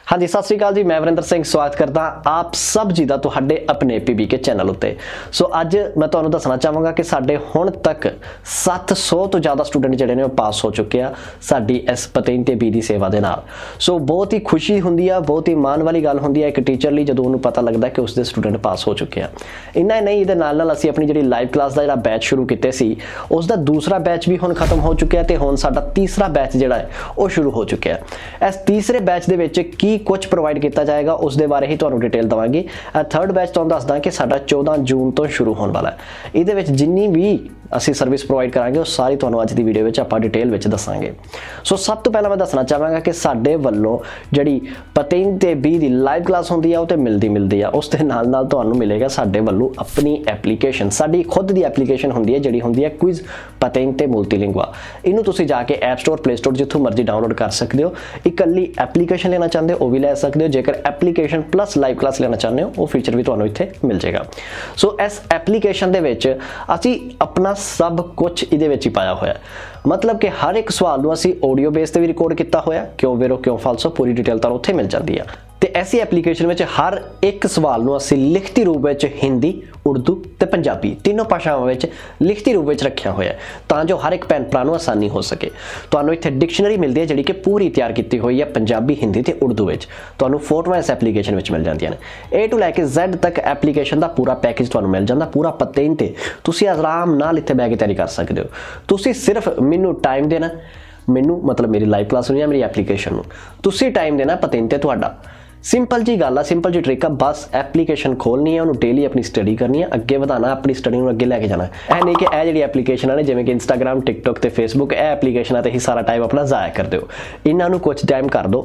हाँ जी, सत श्री अकाल जी। मैं वरिंदर सिंह स्वागत करता आप सब जी का तुहाडे अपने PBK चैनल उत्ते। सो अज मैं तुहानूं दसना चाहांगा कि साडे हुण तक 700 तो ज़्यादा स्टूडेंट जिहड़े ने पास हो चुके हैं साडी इस पतेन ते बी दी सेवा दे नाल। सो बहुत ही खुशी हुंदी है, बहुत ही माण वाली गल हुंदी है एक टीचर लई जदों उहनूं पता लगदा कि उसदे स्टूडेंट पास हो चुके हैं। इन्ना ही नहीं, इहदे नाल नाल असीं अपनी जिहड़ी लाइव क्लास दा जिहड़ा बैच शुरू कीते सी उसदा दूसरा बैच भी हुण खत्म हो चुकिया ते हुण साडा तीसरा बैच जिहड़ा है वो शुरू हो चुकिया है। इस तीसरे बैच दे विच की कुछ प्रोवाइड किया जाएगा उस दे बारे ही तुहानूं डिटेल दवांगी। थर्ड बैच तुहानूं दसदा कि साडा 14 जून तो शुरू होने वाला है। इहदे विच जिन्नी भी असी सर्विस प्रोवाइड करांगे वो सारी तुहानूं अज दी वीडियो विच आपां डिटेल विच दसांगे। सो सब तो पहला मैं दसना चाहांगा कि साडे वल्लों जिहड़ी पतेन ते बी दी लाइव क्लास हुंदी है वो ते मिलदी है। उस दे नाल नाल तुहानूं मिलेगा साडे वल्लों अपनी एप्लीकेशन, साडी खुद दी एप्लीकेशन हुंदी है जिहड़ी हुंदी है क्विज पतेन ते मुल्टीलिंगुआ। इहनूं तुसीं जाके ऐप स्टोर प्ले स्टोर जिੱਥੋਂ मर्जी डाउनलोड कर सकते हो। इकल्ली एप्लीकेशन लेना चाहते हो वो भी लै सकते हो। जेकर एप्लीकेशन प्लस लाइव क्लास लेना चाहते हो वो फीचर भी तुहानूं इत्थे मिल जाएगा। सो इस एप्लीकेशन दे विच असीं अपना सब कुछ इहदे विच ही पाया होया, मतलब कि हर एक सवाल नूं असीं ऑडियो बेस ते भी रिकॉर्ड किया होया। क्यों वेरो क्यों फालसो पूरी डिटेल तुहानूं उत्थे मिल जाती है। तो ऐसी एप्लीकेशन में हर एक सवाल नूं असीं लिखती रूप में हिंदी, उर्दू ते पंजाबी तीनों भाषावां में लिखती रूप में रखा होया तां जो हर एक भैन भरा नूं आसानी हो सके। तुहानूं इत्थे डिक्शनरी मिलती है जिहड़ी कि पूरी तैयार की हुई है पंजाबी, हिंदी ते उर्दू विच। तुहानूं फोटोआं इस एप्लीकेशन में मिल जांदियां ने। A to लैके Z तक एप्लीकेशन का पूरा पैकेज तुहानूं मिल जांदा, पूरा पतेन ते तुसीं आराम नाल इत्थे बैठ के तैयारी कर सकते हो। तुसीं सिर्फ मैनूं टाइम देना, मैनूं मतलब मेरी लाइव क्लास नूं या मेरी एप्लीकेशन नूं तुसीं टाइम देना पतेन ते तुहाडा। सिंपल जी गल आ, सिंपल जी ट्रिक आ। बस एप्लीकेशन खोलनी है, उन्होंने डेली अपनी स्टडी करनी है, अगे ਵਧਾਣਾ अपनी स्टडी में अगे लैके जाना है। नहीं कि यह जी एप्लीकेशन ने जिवें कि इंस्टाग्राम, टिकटॉक ते फेसबुक यह एप्लीकेशन ते ही सारा टाइम अपना ज़ाया कर दो। इन्हों कुछ टाइम कर दो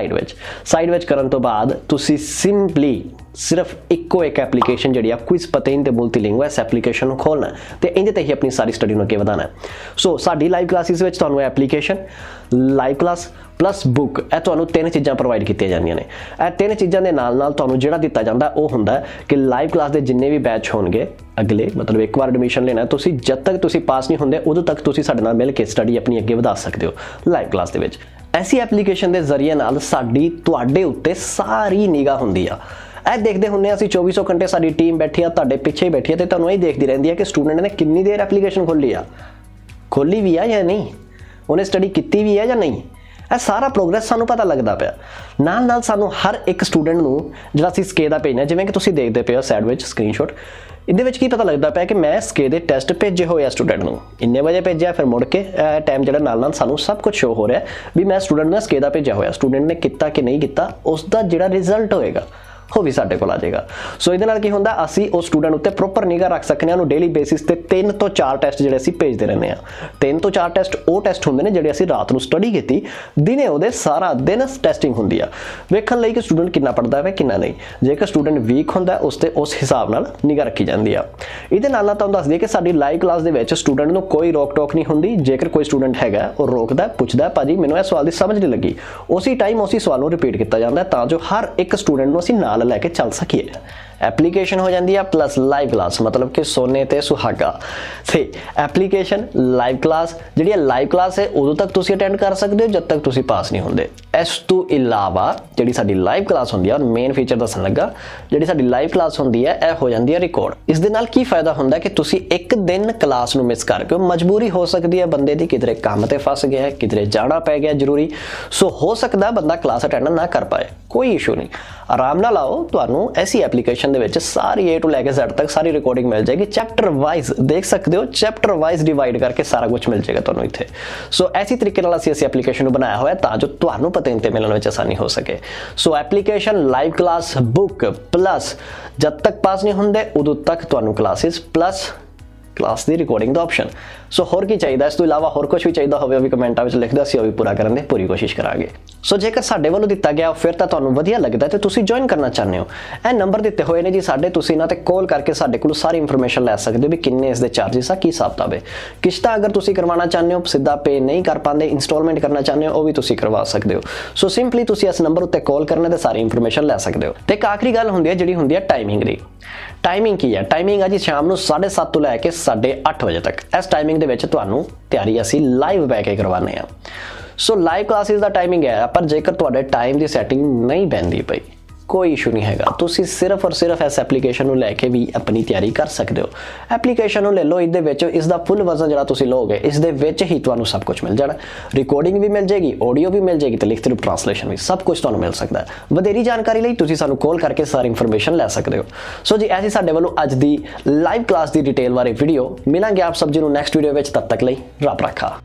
साइड विच करन तो बाद तुसी सिंपली सिर्फ इको एक एप्लीकेशन जी क्विज पतेन ते मुल्टीलिंगुआ इस एप्लीकेशन को खोलना है तो इंदे ते ही अपनी सारी स्टडी अगे ਵਧਾਣਾ है। सो साडी लाइव क्लासिस विच तुहानूं application, live class plus book यह तुहानूं तीन चीज़ां प्रोवाइड कीतियां जांदियां ने। यह तीन चीज़ां दे नाल नाल तुहानूं जिहड़ा दित्ता जांदा वो हुंदा है कि लाइव क्लास के जिन्ने भी बैच होणगे अगले, मतलब एक बार एडमिशन लेना तुसीं जद तक तुसीं पास नहीं होंदे उदों तक तुसीं साडे नाल मिल के स्टडी अपनी अगे वधा सकते हो लाइव क्लास दे विच। ऐसी एप्लीकेशन के जरिए नाल साडी तुहाडे उत्ते सारी निगाह हुंदी आ। ਇਹ देखते ਹੁੰਦੇ ਅਸੀਂ 2400 घंटे साडी टीम बैठी आ तुहाडे पिछे ही बैठी है तो तुहानूं ਇਹ देखती रहती है कि स्टूडेंट ने कितनी देर एप्लीकेशन खोली भी है या नहीं, उन्हें स्टडी की भी है या नहीं। ਇਹ सारा प्रोग्रेस सानूं पता लगता पिया। नाल नाल सानूं हर एक स्टूडेंट नूं जिहड़ा ਅਸੀਂ स्के दा भेजना, जिवें कि तुसीं देखते पे हो साइड विच स्क्रीनशॉट, इहदे विच की पता लगता पाया कि मैं स्के दे टेस्ट भेजे होए स्टूडेंट नूं इन्ने बजे भेजा, फिर मुड़ के टाइम जिहड़ा नाल नाल सानूं सब कुछ शो हो रहा है भी मैं स्टूडेंट ने स्के दा भेजा होया, स्टूडेंट ने किता कि नहीं किता उसका जिहड़ा रिजल्ट होएगा वो भी साडे कोल आ जाएगा। सो इहदे नाल की हुंदा असीं उस स्टूडेंट उत्ते प्रॉपर निगाह रख सकते हैं। डेली बेसिस ते 3 तो 4 टैसट जिहड़े असीं भेजदे रहंदे आ। 3 तो 4 टैसट वो टैसट हुंदे ने जिहड़े असीं रात नूं स्टडी कीती, दिने उहदे सारा दिन टैसटिंग हुंदी आ वेखण लई कि स्टूडेंट किन्ना पढ़दा है किन्ना नहीं। जेकर स्टूडेंट वीक हुंदा उसते उस हिसाब नाल निगाह रखी जांदी आ। इहदे नाल नाल तुहानूं दस दईए कि साडी लाइव क्लास दे विच स्टूडेंट नूं कोई रोक टोक नहीं हुंदी। जेकर कोई स्टूडेंट हैगा वो रोकदा पुछदा भाजी मैनूं इह सवाल दी समझ नहीं लगी, उसी टाइम उसी सवाल नूं रिपीट किया जाता है तां जो हर एक स्टूडेंट नूं असीं नाल लैके चल सकीए। एप्लीकेशन हो जाती है प्लस लाइव क्लास, मतलब कि सोने ते सुहागा से एप्लीकेशन लाइव क्लास जी लाइव क्लास है उदों तक तुसीं अटेंड कर सकते हो जब तक तुसीं पास नहीं होंदे। इस तो इलावा जी साडी लाइव क्लास होंदी है और मेन फीचर दसन लगा जी साडी लाइव क्लास होंदी है यह हो जाती है रिकॉर्ड। इस दे नाल की फायदा होंदा कि तुसीं एक दिन क्लास नूं मिस करके, मजबूरी हो सकती है बंदे दी, किधरे काम ते फस गया है, किधरे जाना पै गया जरूरी, सो हो सकता बंदा क्लास अटेंड ना कर पाए, कोई इशू नहीं, आराम नाल आओ। तुहानूं ऐसी एप्लीकेशन दे विच सारी A to लैके Z तक सारी रिकॉर्डिंग मिल जाएगी। चैप्टर वाइज देख सकते हो, चैप्टर वाइज डिवाइड करके सारा कुछ मिल जाएगा तुहानूं इत्थे। सो ऐसी तरीके नाल असीं इस एप्लीकेशन बनाया होया तां जो तुहानूं पतेन ते मिलण विच आसानी हो सके। So application, live class, book plus जब तक पास नहीं हुंदे उदों तक तुहानूं क्लासिस प्लस क्लास की रिकॉर्डिंग का ऑप्शन। सो होर की चाहिए, इस तो इलावा होर कुछ भी चाहिए होवे भी कमेंटां विच लिख दो, असीं वो भी पूरा करन दी पूरी कोशिश करांगे। सो जेकर साडे वल्लों दिता गया फिर तो तुहानूं वधिया लगदा ते तुसीं ज्वाइन करना चाहते हो, यह नंबर दिते हुए ने जी साडे, तुसीं इन्हां ते कॉल करके साडे कोलों सारी इंफॉर्मेशन लै सकदे हो भी किन्ने इसदे चार्जिस आ, की हिसाब किताब है। किश्तां अगर तुसीं करवाना चाहते हो, सीधा पे नहीं कर पाते, इंस्टॉलमेंट करना चाहते हो, वो भी तुसीं करवा सकते हो। सो सिंपली तुसीं इस नंबर उत्ते कॉल करना ते सारी इंफॉर्मेशन लै सकते हो। ते एक आखिरी गल हुंदी है जिहड़ी हुंदी है टाइमिंग दी। टाइमिंग की है, टाइमिंग है जी शाम को 7:30 तो लैके 8:30 बजे तक। इस टाइमिंग के तैयारी असी लाइव बह के करवाने। ਸੋ ਲਾਈਵ ਕਲਾਸਿਸ ਦਾ ਟਾਈਮਿੰਗ ਹੈ, ਪਰ ਜੇਕਰ ਤੁਹਾਡੇ ਟਾਈਮ ਦੀ ਸੈਟਿੰਗ ਨਹੀਂ ਪੈਂਦੀ ਪਈ कोई इशू नहीं हैगा, तुसी सिर्फ और सिर्फ इस एप्लीकेशन ਨੂੰ ਲੈ ਕੇ ਵੀ ਆਪਣੀ ਤਿਆਰੀ ਕਰ ਸਕਦੇ ਹੋ। ਐਪਲੀਕੇਸ਼ਨ ਨੂੰ ਲੈ ਲਓ, ਇਹਦੇ ਵਿੱਚ ਇਸ ਦਾ ਫੁੱਲ ਵਰਜ਼ਨ ਜਿਹੜਾ ਤੁਸੀਂ ਲਓਗੇ ਇਸ ਦੇ ਵਿੱਚ ਹੀ ਤੁਹਾਨੂੰ ਸਭ ਕੁਝ ਮਿਲ ਜਾਣਾ, ਰਿਕਾਰਡਿੰਗ ਵੀ ਮਿਲ ਜਾਏਗੀ, ਆਡੀਓ ਵੀ ਮਿਲ ਜਾਏਗੀ ਤੇ ਲਿਖਤੀ ਰੂਪ ਟ੍ਰਾਂਸਲੇਸ਼ਨ ਵੀ, ਸਭ ਕੁਝ ਤੁਹਾਨੂੰ ਮਿਲ ਸਕਦਾ ਹੈ। ਵਧੇਰੀ ਜਾਣਕਾਰੀ ਲਈ ਤੁਸੀਂ ਸਾਨੂੰ ਕਾਲ ਕਰਕੇ ਸਾਰੀ ਇਨਫੋਰਮੇਸ਼ਨ ਲੈ ਸਕਦੇ ਹੋ। ਸੋ ਜੀ ਐਸੀ ਸਾਡੇ ਵੱਲੋਂ ਅੱਜ ਦੀ ਲਾਈਵ ਕਲਾਸ ਦੀ ਡਿਟੇਲ ਬਾਰੇ ਵੀਡੀਓ। ਮਿਲਾਂਗੇ ਆਪ ਸਭ ਜੀ ਨੂੰ ਨੈਕਸਟ ਵੀਡੀਓ ਵਿੱਚ, ਤਦ ਤੱਕ ਲਈ ਰੱਬ ਰਾਖਾ।